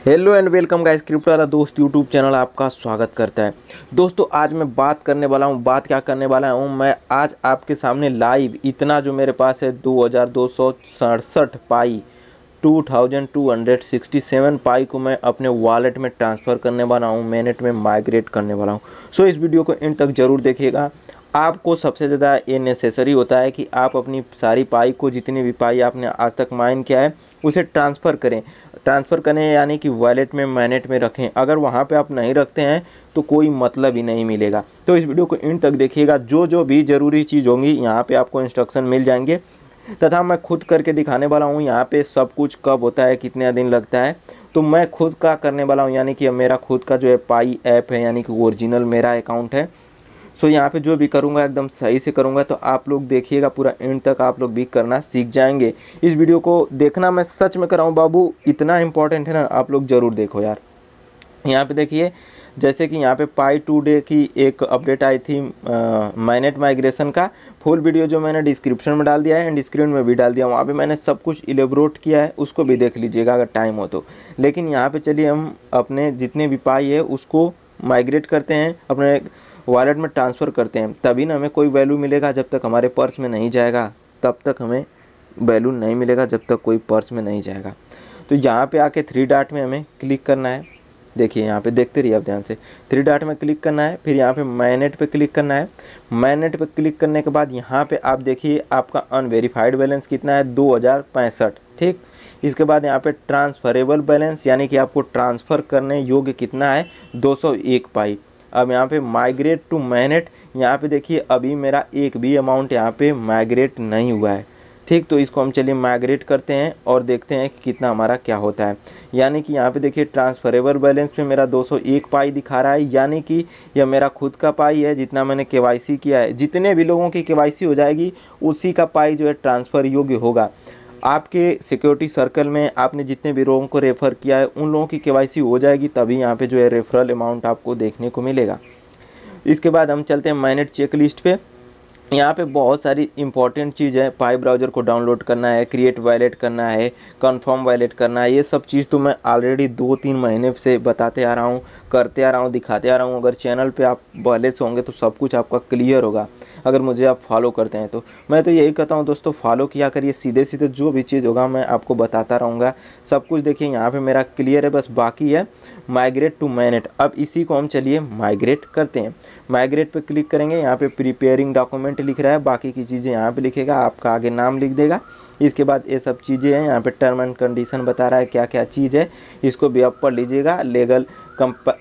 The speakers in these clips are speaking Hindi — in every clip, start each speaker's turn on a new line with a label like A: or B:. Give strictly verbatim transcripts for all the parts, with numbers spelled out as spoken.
A: Hello and welcome guys, crypto वाला दोस्त यूट्यूब चैनल आपका स्वागत करता है। दोस्तों आज मैं बात करने वाला हूँ, बात क्या करने वाला हूँ मैं आज आपके सामने लाइव इतना जो मेरे पास है दो हज़ार दो सौ सड़सठ pi two thousand two hundred sixty seven pi को मैं अपने वॉलेट में ट्रांसफ़र करने वाला हूँ, मैनेट में माइग्रेट करने वाला हूँ। सो इस वीडियो को इन तक ज़रूर देखिएगा। आपको सबसे ज़्यादा ये नेसेसरी होता है कि आप अपनी सारी पाई को, जितनी भी पाई आपने आज तक माइन किया है, उसे ट्रांसफ़र करें ट्रांसफ़र करें यानी कि वॉलेट में, मैनेट में रखें। अगर वहाँ पे आप नहीं रखते हैं तो कोई मतलब ही नहीं मिलेगा। तो इस वीडियो को इन तक देखिएगा, जो जो भी ज़रूरी चीज़ होंगी यहाँ पे आपको इंस्ट्रक्शन मिल जाएंगे तथा मैं खुद करके दिखाने वाला हूँ। यहाँ पे सब कुछ कब होता है, कितने दिन लगता है, तो मैं खुद का करने वाला हूँ। यानी कि मेरा खुद का जो है पाई ऐप है, यानी कि ओरिजिनल मेरा अकाउंट है। सो यहाँ पे जो भी करूँगा एकदम सही से करूँगा। तो आप लोग देखिएगा पूरा एंड तक, आप लोग भी करना सीख जाएंगे। इस वीडियो को देखना मैं सच में कर रहा हूँ बाबू, इतना इंपॉर्टेंट है ना, आप लोग ज़रूर देखो यार। यहाँ पे देखिए, जैसे कि यहाँ पे पाई टू डे की एक अपडेट आई थी माइनेट माइग्रेशन का। फुल वीडियो जो मैंने डिस्क्रिप्शन में डाल दिया है एंड स्क्रीन में भी डाल दिया, वहाँ पे मैंने सब कुछ इलेबोरेट किया है, उसको भी देख लीजिएगा अगर टाइम हो तो। लेकिन यहाँ पे चलिए हम अपने जितने भी पाई है उसको माइग्रेट करते हैं, अपने वॉलेट में ट्रांसफ़र करते हैं। तभी ना हमें कोई वैल्यू मिलेगा, जब तक हमारे पर्स में नहीं जाएगा तब तक हमें वैल्यू नहीं मिलेगा, जब तक कोई पर्स में नहीं जाएगा। तो यहाँ पे आके थ्री डॉट में हमें क्लिक करना है। देखिए यहाँ पे देखते रहिए आप ध्यान से, थ्री डॉट में क्लिक करना है, फिर यहाँ पे मैनेट पे क्लिक करना है। मैनेट पे क्लिक करने के बाद यहाँ पे आप देखिए आपका अनवेरीफाइड बैलेंस कितना है, दो हज़ार पैंसठ। ठीक, इसके बाद यहाँ पे ट्रांसफरेबल बैलेंस यानी कि आपको ट्रांसफ़र करने योग्य कितना है, दो सौ एक पाई। अब यहाँ पे माइग्रेट टू मैनेट, यहाँ पे देखिए अभी मेरा एक भी अमाउंट यहाँ पे माइग्रेट नहीं हुआ है। ठीक, तो इसको हम चलिए माइग्रेट करते हैं और देखते हैं कि कितना हमारा क्या होता है। यानी कि यहाँ पे देखिए ट्रांसफरेबल बैलेंस में मेरा दो सौ एक पाई दिखा रहा है, यानी कि यह मेरा खुद का पाई है जितना मैंने केवाईसी किया है। जितने भी लोगों की केवाईसी हो जाएगी उसी का पाई जो है ट्रांसफ़र योग्य होगा। आपके सिक्योरिटी सर्कल में आपने जितने भी लोगों को रेफ़र किया है उन लोगों की केवाईसी हो जाएगी, तभी यहाँ पे जो है रेफरल अमाउंट आपको देखने को मिलेगा। इसके बाद हम चलते हैं मैनेट चेक लिस्ट पे। यहाँ पे बहुत सारी इंपॉर्टेंट चीज़ है। पाई ब्राउज़र को डाउनलोड करना है, क्रिएट वॉलेट करना है, कंफर्म वॉलेट करना है। ये सब चीज़ तो मैं ऑलरेडी दो तीन महीने से बताते आ रहा हूँ, करते आ रहा हूँ, दिखाते आ रहा हूँ। अगर चैनल पे आप पहले से होंगे तो सब कुछ आपका क्लियर होगा, अगर मुझे आप फॉलो करते हैं तो। मैं तो यही कहता हूँ दोस्तों, फॉलो किया करिए, सीधे सीधे जो भी चीज़ होगा मैं आपको बताता रहूँगा। सब कुछ देखिए यहाँ पे मेरा क्लियर है, बस बाकी है माइग्रेट टू मैनेट। अब इसी को हम चलिए माइग्रेट करते हैं। माइग्रेट पे क्लिक करेंगे, यहाँ पे प्रिपेयरिंग डॉक्यूमेंट लिख रहा है, बाकी की चीज़ें यहाँ पे लिखेगा, आपका आगे नाम लिख देगा। इसके बाद ये सब चीज़ें हैं, यहाँ पे टर्म एंड कंडीशन बता रहा है क्या क्या चीज़ है, इसको भी आप पढ़ लीजिएगा। लीगल कंप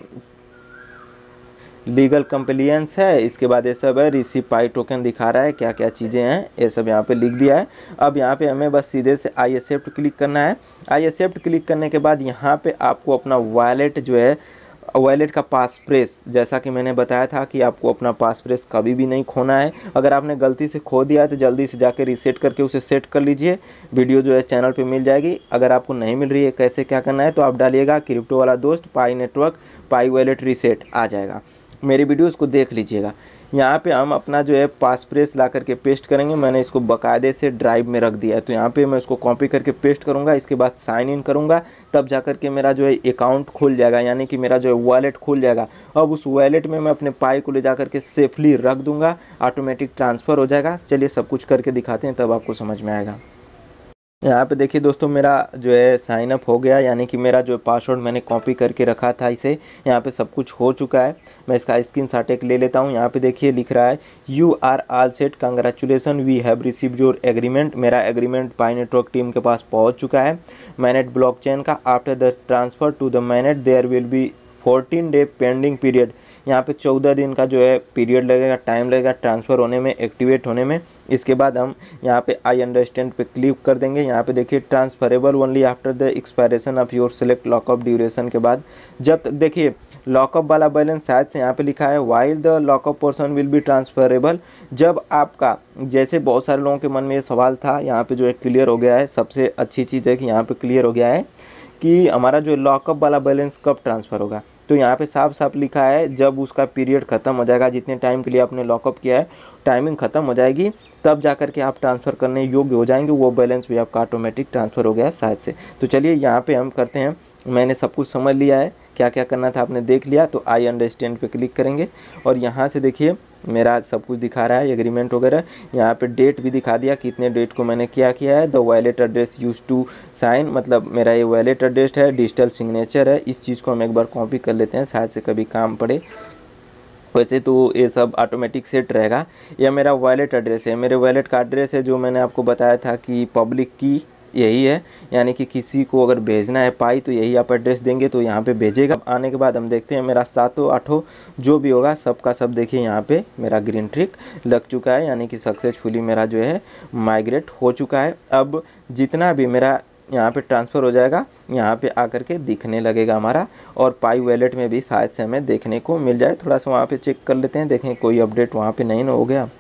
A: लीगल कंप्लियंस है, इसके बाद ये सब है। रिसीव पाई टोकन दिखा रहा है क्या क्या चीज़ें हैं, ये सब यहाँ पे लिख दिया है। अब यहाँ पे हमें बस सीधे से आई एक्सेप्ट क्लिक करना है। आई एक्सेप्ट क्लिक करने के बाद यहाँ पे आपको अपना वॉलेट जो है, वॉलेट का पासफ्रेज, जैसा कि मैंने बताया था कि आपको अपना पासफ्रेज कभी भी नहीं खोना है। अगर आपने गलती से खो दिया है तो जल्दी से जाकर रीसेट करके उसे सेट कर लीजिए। वीडियो जो है चैनल पे मिल जाएगी। अगर आपको नहीं मिल रही है कैसे क्या करना है, तो आप डालिएगा क्रिप्टो वाला दोस्त pi network pi wallet reset, आ जाएगा। मेरी वीडियोस को देख लीजिएगा। यहाँ पे हम अपना जो है पासफ्रेज ला करके पेस्ट करेंगे। मैंने इसको बाकायदे से ड्राइव में रख दिया है, तो यहाँ पे मैं इसको कॉपी करके पेस्ट करूँगा। इसके बाद साइन इन करूँगा, तब जा कर के मेरा जो है अकाउंट खुल जाएगा, यानी कि मेरा जो है वॉलेट खुल जाएगा। अब उस वॉलेट में मैं अपने पाई को ले जा कर के सेफली रख दूँगा, ऑटोमेटिक ट्रांसफ़र हो जाएगा। चलिए सब कुछ करके दिखाते हैं, तब आपको समझ में आएगा। यहाँ पे देखिए दोस्तों, मेरा जो है साइन अप हो गया, यानी कि मेरा जो पासवर्ड मैंने कॉपी करके रखा था इसे, यहाँ पे सब कुछ हो चुका है। मैं इसका स्क्रीनशॉट एक ले लेता हूँ। यहाँ पे देखिए लिख रहा है you are all set, congratulation, we have received your agreement. मेरा एग्रीमेंट पाई नेटवर्क टीम के पास पहुँच चुका है। मैनेट ब्लॉकचेन का after the transfer to the mainnet there will be fourteen day pending period. यहाँ पे चौदह दिन का जो है पीरियड लगेगा, टाइम लगेगा ट्रांसफ़र होने में, एक्टिवेट होने में। इसके बाद हम यहाँ पे आई अंडरस्टैंड पे क्लिक कर देंगे। यहाँ पे देखिए transferable only after the expiration of your select lockup duration के बाद। जब तक देखिए लॉकअप वाला बैलेंस शायद से यहाँ पे लिखा है while the lockup portion will be transferable. जब आपका, जैसे बहुत सारे लोगों के मन में ये सवाल था, यहाँ पे जो है क्लियर हो गया है। सबसे अच्छी चीज़ है कि यहाँ पे क्लियर हो गया है कि हमारा जो लॉकअप वाला बैलेंस कब ट्रांसफ़र होगा। तो यहाँ पे साफ साफ लिखा है जब उसका पीरियड ख़त्म हो जाएगा, जितने टाइम के लिए आपने लॉकअप किया है टाइमिंग ख़त्म हो जाएगी, तब जा कर के आप ट्रांसफ़र करने योग्य हो जाएंगे। वो बैलेंस भी आपका ऑटोमेटिक ट्रांसफ़र हो गया है शायद से। तो चलिए यहाँ पे हम करते हैं मैंने सब कुछ समझ लिया है, क्या क्या करना था आपने देख लिया। तो आई अंडरस्टैंड पे क्लिक करेंगे और यहाँ से देखिए मेरा सब कुछ दिखा रहा है, एग्रीमेंट वगैरह। यहाँ पे डेट भी दिखा दिया, कितने डेट को मैंने क्या किया है। The wallet address use to sign, मतलब मेरा ये वॉलेट एड्रेस है, डिजिटल सिग्नेचर है। इस चीज़ को हम एक बार कॉपी कर लेते हैं, शायद से कभी काम पड़े। वैसे तो ये सब ऑटोमेटिक सेट रहेगा। यह मेरा वॉलेट एड्रेस है, मेरे वॉलेट का एड्रेस है जो मैंने आपको बताया था कि पब्लिक की यही है, यानी कि किसी को अगर भेजना है पाई तो यही आप एड्रेस देंगे तो यहाँ पे भेजेगा। आने के बाद हम देखते हैं मेरा सातों आठों जो भी होगा सब का सब देखिए यहाँ पे मेरा ग्रीन ट्रिक लग चुका है, यानी कि सक्सेसफुली मेरा जो है माइग्रेट हो चुका है। अब जितना भी मेरा यहाँ पे ट्रांसफ़र हो जाएगा यहाँ पे आकर के दिखने लगेगा हमारा, और पाई वॉलेट में भी शायद से हमें देखने को मिल जाए। थोड़ा सा वहाँ पे चेक कर लेते हैं, देखें कोई अपडेट वहाँ पे नहीं ना हो गया।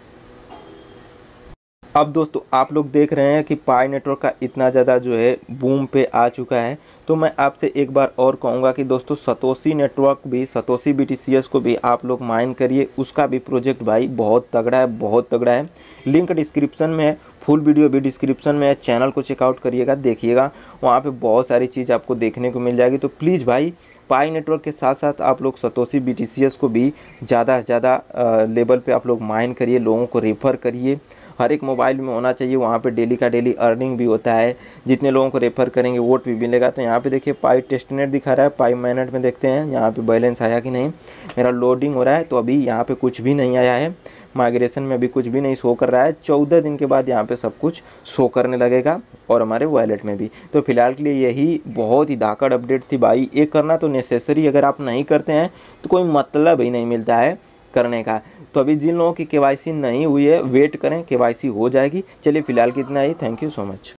A: अब दोस्तों आप लोग देख रहे हैं कि पाई नेटवर्क का इतना ज़्यादा जो है बूम पे आ चुका है। तो मैं आपसे एक बार और कहूँगा कि दोस्तों सतोशी नेटवर्क भी, सतोशी बीटीसीएस को भी आप लोग माइन करिए, उसका भी प्रोजेक्ट भाई बहुत तगड़ा है, बहुत तगड़ा है। लिंक डिस्क्रिप्शन में है, फुल वीडियो भी डिस्क्रिप्शन में है, चैनल को चेकआउट करिएगा, देखिएगा वहाँ पे बहुत सारी चीज़ आपको देखने को मिल जाएगी। तो प्लीज़ भाई पाई नेटवर्क के साथ साथ आप लोग सतोशी बीटीसीएस को भी ज़्यादा से ज़्यादा लेवल पे आप लोग माइन करिए, लोगों को रेफ़र करिए। हर एक मोबाइल में होना चाहिए, वहाँ पे डेली का डेली अर्निंग भी होता है, जितने लोगों को रेफ़र करेंगे वोट भी मिलेगा। तो यहाँ पे देखिए पाई टेस्टनेट दिखा रहा है, पाई माइनेट में देखते हैं यहाँ पे बैलेंस आया कि नहीं। मेरा लोडिंग हो रहा है तो अभी यहाँ पे कुछ भी नहीं आया है, माइग्रेशन में भी कुछ भी नहीं शो कर रहा है। चौदह दिन के बाद यहाँ पे सब कुछ शो करने लगेगा और हमारे वॉलेट में भी। तो फिलहाल के लिए यही बहुत ही धाकड़ अपडेट थी भाई, ये करना तो नेसेसरी, अगर आप नहीं करते हैं तो कोई मतलब ही नहीं मिलता है करने का। तो अभी जिन लोगों की केवाईसी नहीं हुई है वेट करें, केवाईसी हो जाएगी। चलिए फिलहाल कितना ही, थैंक यू सो मच।